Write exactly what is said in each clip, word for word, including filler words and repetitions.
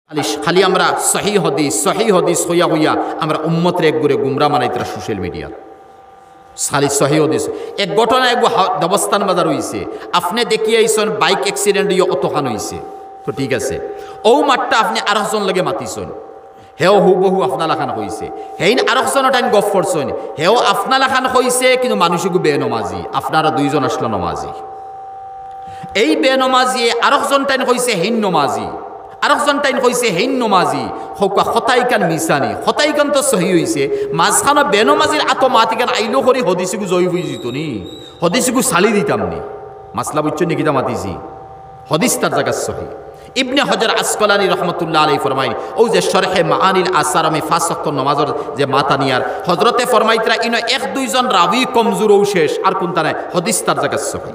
খালি খালি আমরা সহি হদিস সহি হদিস হইয়া হইয়া আমরা উম্মতের এক গুড়ে গুমরা মানাইতরা সোশ্যাল মিডিয়া খালি সহি হদিস। এক ঘটনা এক দেবস্থান বাজার হইছে, আপনি দেখিয়ে আইসন বাইক অ্যাক্সিডেন্ট ইয়ে অতখান হইছে, তো ঠিক আছে ও মাঠটা আপনি আরেকজন লগে মাতিছেন, হেও হুবহু আপনার লাখান হইছে, হেইন আরেকজনের টাইম গফ করছেন, হেও আপনার লাখান হইছে কিন্তু মানুষকে বে নমাজি, আপনারা দুইজন আসলো নমাজি। এই বে নমাজি আরেকজন টাইম হইছে হেইন নমাজি, আরেকজন টাইম হইছে হেইন নমাজি, হৌকা হতাইকান মিসানি, হতাইকান তো সহি হইছে, মাঝখানো বে নমাজির আত মাতিকান আইলো করি হদিসিকু জয়ী হয়ে যেত নি, হদিসিকু সালি দিতাম নি, মাসলা বুঝছো নিকিতা মাতিছি, হদিস তার জায়গা সহি। ইবনে হজর আসকলানি রহমতুল্লাহ আলাইহি ফরমাই ও যে শরহে মাআনিল আসার আমি পাঁচ ওয়াক্ত নামাজের যে মাতানিয়ার হযরতে ফরমাইতরা ইনো এক দুইজন রাবি কমজোর ও শেষ আর কোনটা নাই, হদিস তার জায়গা সহি।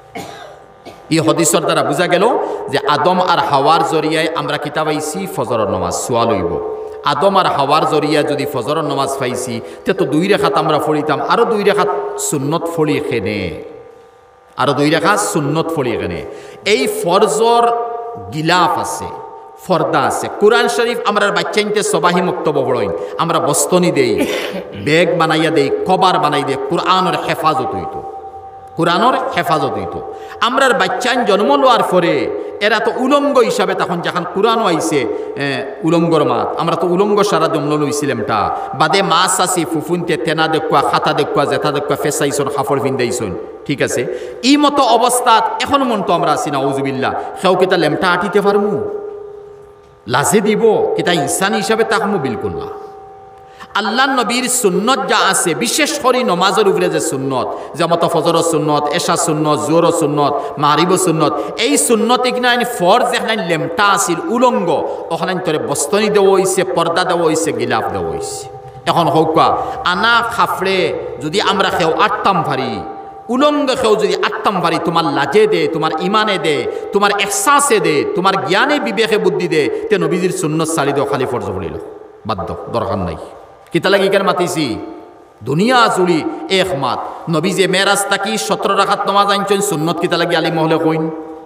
এই হদিসের দ্বারা বোঝা গেল যে আদম আর হাওয়ার জরিয়ায় আমরা কিতাবাইছি ফজরের নামাজ সোয়াল হইব। আদম আর হাওয়ার জরিয়া যদি ফজরের নামাজ পাইছি তে তো দুই রেখাত আমরা ফড়িতাম, আরো দুই রেখাত সুন্নত ফড়ি এখানে, আরো দুই রেখা সুন্নত ফড়ি এখানে। এই ফরজর গিলাফ আছে, ফর্দা আছে। কুরআন শরীফ আমরা বাচ্চাইনতে সবাহি মুক্তব পড়ইন, আমরা বস্তনি দেই, ব্যাগ বানাইয়া দেই, কভার বানাই দেই, কুরআনের হেফাজত হইতো, কুরআনের হেফাজত হইতো। আমরার বাচ্চাইন জন্ম লওয়ার পরে এরা তো উলঙ্গ হিসাবে তখন যখন কুরআন আইছে উলঙ্গর মাত, আমরা তো উলঙ্গ সারা জন্ম লইছিলামটা, বাদে মাছ আসি ফুফুনতে তেনা দেখুয়া, খাতা দেখুয়া, জেঠা দেখুয়া, ফেসাইছন, কাপড় পিন্ধাইছন, ঠিক আছে। ই মতো অবস্থাত এখন মন তো আমরা আছি না উজুবিল্লাহ, সেও কিতা লেমটা আটিতে পারমু, লাজে দিব কিতা ইনসান হিসাবে তাকমু, বিলকুল না। আল্লাহ নবীর সুন্নত যা আছে, বিশেষ করে নমাজের উপরে যে সুন্নত, যেমন ফজর সুন্নত, এশা সুন্নত, জোর সুন্নত, মারিব সুন্নত, এই সুন্নত এখানে ফরজ এখানে লেমটা আসিল উলঙ্গ, ওখানে তোরে বস্তনি দেওয়া হয়েছে, পর্দা দেওয়া হয়েছে, গিলাফ দেওয়া হয়েছে। এখন হৌকা আনা খাফড়ে যদি আমরা খেও আটতাম পারি, উলঙ্গ খেও যদি আটতাম পারি, তোমার লাজে দে, তোমার ইমানে দে, তোমার এহসাসে দে, তোমার জ্ঞানে বিবেকে বুদ্ধি দে, তে নবীজির সুন্নত সারি দেও খালি ফরজ পড়িল, বাধ্য, দরকার নাই। কিতা লাগি কেন মাতিছি? দুনিয়া জুড়ি এক মাত নবী যে মেরাজ তাকি সতেরো রাখাত নমাজ আনছেন, সুন্নত কিতা লাগি আলী মহলে কইন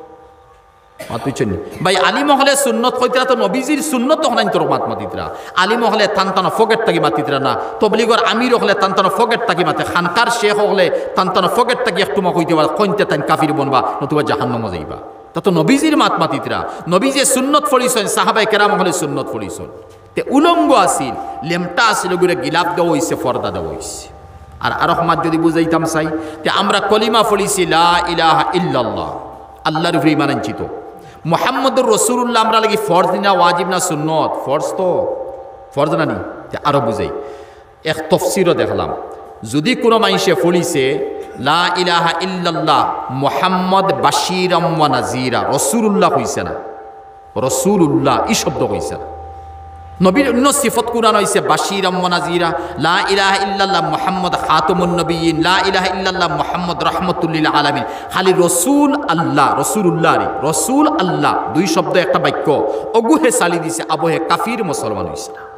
মাতুইছেন ভাই, আলী মহলে সুন্নত কইতরা তো নবীজির সুন্নত তখন তোর মাত মাতিতরা, আলী মহলে তান্তানো ফকেট তাকি মাতিতরা না, তবলিগর আমির হলে তান্তানো ফকেট তাকি মাতে, খানকার শেখ হলে তান্তানো ফকেট তাকি একটু মা কইতে পারা, কইতে তাই কাফির বনবা, নতুবা জাহান্নামে যাইবা। তা তো নবীজির মাত মাতিতরা, নবী যে সুন্নত ফড়িছেন, সাহাবায়ে কেরাম হলে সুন্নত ফড়িছেন, তে উলঙ্গ আসিল, লেমটা আসিল, গুড়ে গিলাপ দেওয়া হয়েছে, ফর্দা দেওয়া হয়েছে। আর আরো মাত যদি বুঝাইতাম চাই, তে আমরা কলিমা ফড়িছি লা ইলাহা ইল্লাল্লাহ, আল্লাহর উপরে ঈমান আনছি, তো মুহাম্মদুর রাসূলুল্লাহ আমরা লাগি ফরজ না ওয়াজিব না সুন্নত? ফরজ, তো ফরজ না নি? আরো বুঝাই, এক তফসিরও দেখলাম, যদি কোনো মানুষে ফড়িছে লা ইলাহা ইল্লাল্লাহ মুহাম্মদ বাশীরাম ওয়া নাযীরা, রাসূলুল্লাহ কইছে না, রাসূলুল্লাহ এই শব্দ কইছে না। নবীর অন্য সিফত কুরআন হইছে বাশীরাম ওয়া নাযীরা, লা ইলাহা ইল্লাল্লাহ মুহাম্মদ খাতামুন নবিয়্যিন, লা ইলাহা ইল্লাল্লাহ মুহাম্মদ রাহমাতুল লিল আলামিন। খালি রাসূল আল্লাহ, রাসূলুল্লাহ রে, রাসূল আল্লাহ দুই শব্দ একটা বাক্য, অগুহে চালি দিছে, আবহে কাফির মুসলমান হইছে না,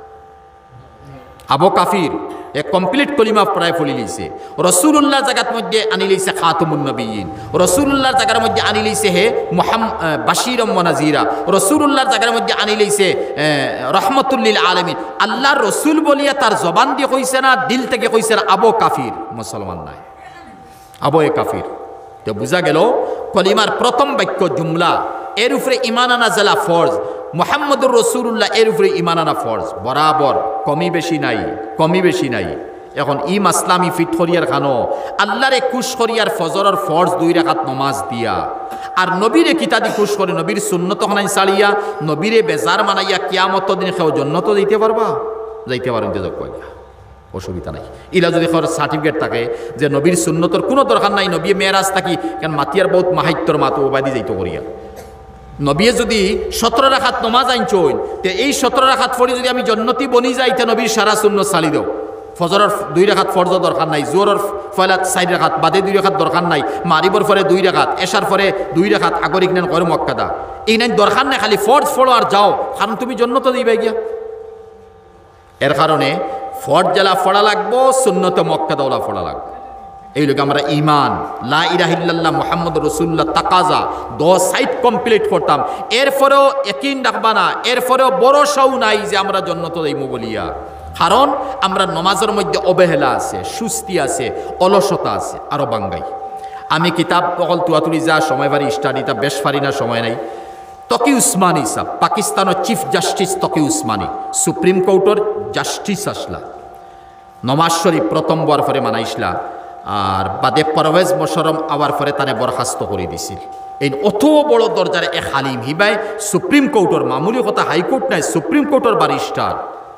আবো কাফির এক কমপ্লিট কলিমা প্রায় ফলি লইছে। রাসূলুল্লাহ জায়গার মধ্যে আনি লইছে খাতামুন নবিয়্যিন, রাসূলুল্লাহর জায়গার মধ্যে আনি লইছে হে মুহাম্মদ বাশীরাম ওয়া নাযীরা, রাসূলুল্লাহর জায়গার মধ্যে আনি লইছে রাহমাতুল লিল আলামিন। আল্লাহর রাসূল বলিয়া তার জবান দিয়ে কইছে না, দিল থেকে কইছে না, আবো কাফির মুসলমান নাই, আবো এ কাফির। তো বুঝা গেল কলিমার প্রথম বাক্য জুমলা, এর উপরে ঈমান আনা জালা ফরজ, মুহাম্মদুর রাসূলুল্লাহ এর উপরে ঈমান আনা ফরজ, বরাবর, কমি বেশি নাই, কমি বেশি নাই। এখন ই মাসলামি ফিট করিয়ার খানো আল্লাহরে খুশ করিয়ার ফজরের ফরজ দুই রাকাত নমাজ দিয়া, আর নবীরে কিতাদি খুশ করে, নবীর সুন্নত খানাই সারিয়া, নবীরে বেজার মানাইয়া কিয়ামত দিন খেও জন্নত যাইতে পারবা, যাইতে পারেন, যোগ করিয়া অসুবিধা নাই। ইলা যদি সার্টিফিকেট থাকে যে নবীর সুন্নতর কোনো দরকার নাই, নবী মেরাজ থাকি কেন মাতিয়ার বহুত মাহাত্যর মাতো ওবাদি যাইতে করিয়া, নবীয়ে যদি সতেরো রাখাত নমাজ আনছইন, তে এই সতেরো রাখাত পড়ি যদি আমি জন্নতি বনি যাই, তে নবীর সারা সুন্নত সালি দেও। ফজরের দুই রাখাত ফরজ দরকার নাই, জোরের ফয়লাত চার রাখাত, বাদে দুই রাখাত দরকার নাই, মারিবর পরে দুই রাখাত, এশার পরে দুই রাখাত, আগর ইগনান করে মক্কাদা, এই নাই দরকার নাই, খালি ফরজ ফলো আর যাও, কারণ তুমি জন্নত দিবে গিয়া। এর কারণে ফরজ জেলা ফড়া লাগবো, সুন্নতে মক্কাদাওলা ফড়া লাগবে। এই লোক আমরা ইমান লা ইলাহা ইল্লাল্লাহ মুহাম্মদ রাসূলুল্লাহ তাকাজা দশ সাইট কমপ্লিট করতাম, এরপরেও ইয়াকিন রাখবা না, এরপরেও ভরসাও নাই যে আমরা জান্নাত যাইমু বলিয়া। কারণ আমরা নমাজের মধ্যে অবহেলা আছে, সুস্তি আছে, অলসতা আছে, আরো বাঙ্গাই। আমি কিতাব অকল তুয়াতুলি যা সময় পারি স্টাডিটা বেশ পারি না, সময় নাই। তকি উসমানী সাহ পাকিস্তানের chief justice Taqi Usmani supreme কোর্টের জাস্টিস আসলা, নমাজ শরীফ প্রথম বার পরে মানাইসলা, আর বাদে পারভেজ মোশাররফ আওয়ার পরে তারে বরখাস্ত করে দিছিল। এই অত বড় দরজার এক হালিম হিবাই সুপ্রিম কোর্টের, মামুলি কথা হাইকোর্ট নাই, সুপ্রিম কোর্টের বারিস্টার,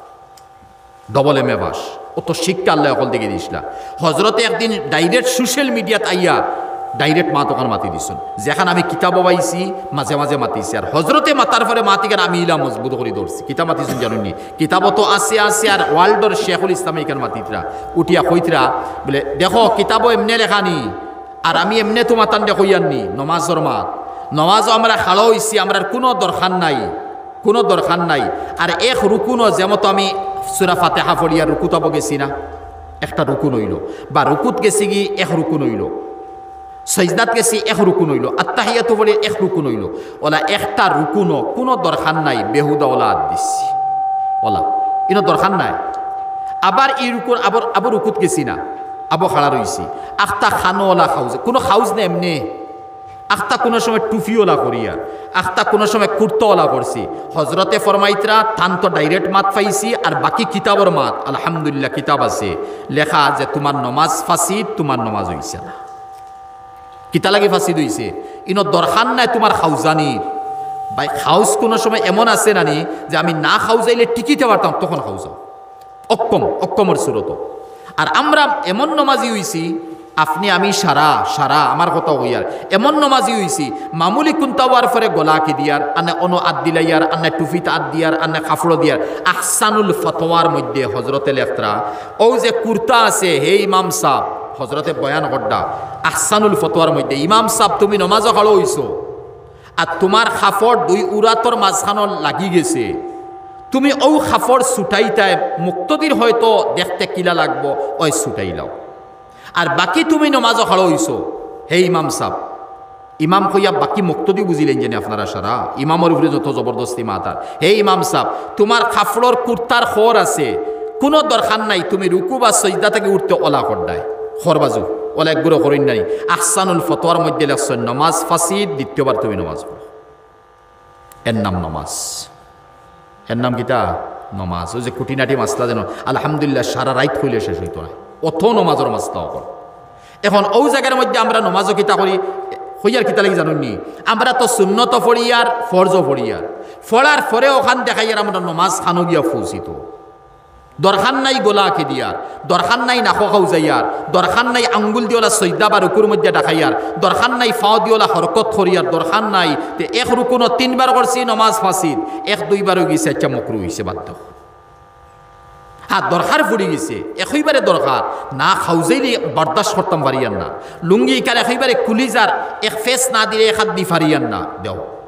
ডবল এম এ বাস, অত শিক্ষা আল্লাহ অকল দিকে দিছিলা। হজরতে একদিন ডাইরেক্ট সোশ্যাল মিডিয়াত আইয়া ডাইরেক্ট মা তখন মাতি দিছুন, যেখানে আমি কিতাব পাইছি মাঝে মাঝে মাতিছি, আর হজরতে মাতার পরে মাতি কেন আমি ইলা মজবুত করে ধরছি। কিতাব মাতিছুন জানুনি, কিতাব তো আছে আছে, আর ওয়ার্ল্ডর শেখুল ইসলাম এখানে মাতিতরা উঠিয়া কইতরা বলে দেখো কিতাবও এমনে লেখানি, আর আমি এমনে তো মাতান দেখইয়াননি নমাজর মাত, নমাজও আমরা খালো হইছি, আমরা কোনো দরকার নাই, কোনো দরকার নাই। আর এক রুকুনও যেমতো আমি সূরা ফাতিহা পড়িয়া রুকুতাব গেছি না, একটা রুকুন হইল, বা রুকুত গেছি কি এক রুকুন হইল, সজদাত গেছি এক রুকুন হইল, আত্তাহিয়াতু বলে এক রুকুন হইল, ওলা একটা রুকুনও কোনো দরকার নাই, বেহুদা ওলা আদ দিচ্ছি ওলা ইনো দরকার নাই। আবার এই রুকুন আবার আবার রুকুত গেছি না, আবার খাড়া রইছি, আখতা খানো ওলা খাউজ, কোনো খাউজ না এমনি, আখতা কোনো সময় টুফিওলা করিয়া, আখতা কোনো সময় কুর্তওয়ালা করছি। হজরতে ফরমাইতরা থান তো ডাইরেক্ট মাত পাইছি, আর বাকি কিতাবর মাত আলহামদুলিল্লাহ কিতাব আছে লেখা যে তোমার নমাজ ফাসিদ, তোমার নমাজ হইছে না। কিতা লাগে ফাসিদ হইছে, ইনো দরকার নাই তোমার খাউজানির। ভাই খাউজ কোনো সময় এমন আছে নানি যে আমি না খাউজাইলে টিকিতে পারতাম, তখন খাউজাও অক্ষম, অক্ষমর সুরত। আর আমরা এমন নমাজি হইছি, আপনি আমি সারা সারা আমার কথা হইয়ার এমন নমাজি হইছি, মামুলি কুন্তাওয়ার পরে গলাকে দিয়ার, আনে অনো আদ দিলাইয়ার, আনে টুফিত আদ দিয়ার, আনে খাফড়ো দিয়ার। আহসানুল ফতোয়ার মধ্যে হজরতে লেখতরা ও যে কুর্তা আছে, হে ইমাম সাহ হজরতে বয়ান করডা আহসানুল ফতোয়ার মধ্যে, ইমাম সাহ তুমি নমাজও খালো হইছো, আর তোমার খাফড় দুই উরাতর মাঝখানো লাগি গেছে, তুমি ও খাফড় ছুটাইতাই মুক্তদির হয়তো দেখতে কিলা লাগবো, ওই ছুটাইলাও। আর বাকি তুমি নমাজও খাড়ো হইছো, হে ইমাম সাহ, ইমাম কইয়া বাকি মুক্তদি বুঝিলেন জানি আপনারা সারা, ইমামর উপরে যত জবরদস্তি মাতার, হে ইমাম সাহ তোমার খাফড়র কুর্তার খর আছে, কোনো দরকার নাই তুমি রুকু বা সজদা থেকে উঠতে ওলা করডায় খরবাজু ওলা একগুলো করেন নাই। আহসানুল ফতোয়ার মধ্যে লেখছেন নমাজ ফাসিদ, দ্বিতীয়বার তুমি নমাজ পড়ো, এর নাম নমাজ, এর নাম কিতা নমাজ। ওই যে কুটিনাটি মাসলা যেন আলহামদুলিল্লাহ সারা রাইত হইলে শেষ হইতো না, অত নমাজের মাসলা অকল। এখন ও জায়গার মধ্যে আমরা নমাজও কিতা করি, হইয়ার কিতা লাগি জানুননি, আমরা তো সুন্নত ফড়িয়ার ফরজও ফড়িয়ার, ফড়ার পরে ওখান দেখাইয়ার আমরা নমাজ খানো গিয়া ফুসিত। দরকার নাই গোলাকে দিয়ার, দরকার নাই নাখো খাও যাইয়ার, দরকার নাই আঙ্গুল দিওলা সৈদা বা রুকুর মধ্যে ডাকাইয়ার, দরকার নাই ফাও দিওলা হরকত করিয়ার, দরকার নাই তে এক রুকুনো তিনবার করছি নমাজ ফাঁসিদ, এক দুইবারও গেছে একটা মকরু হয়েছে বাধ্য। হ্যাঁ দরকার পড়ে গেছে, একইবারে দরকার না খাউজাইলে বরদাস্ত করতাম পারিয়ান না, লুঙ্গি কার একইবারে কুলিজার এক ফেস না দিলে এক হাত দি ফারিয়ান না দেও।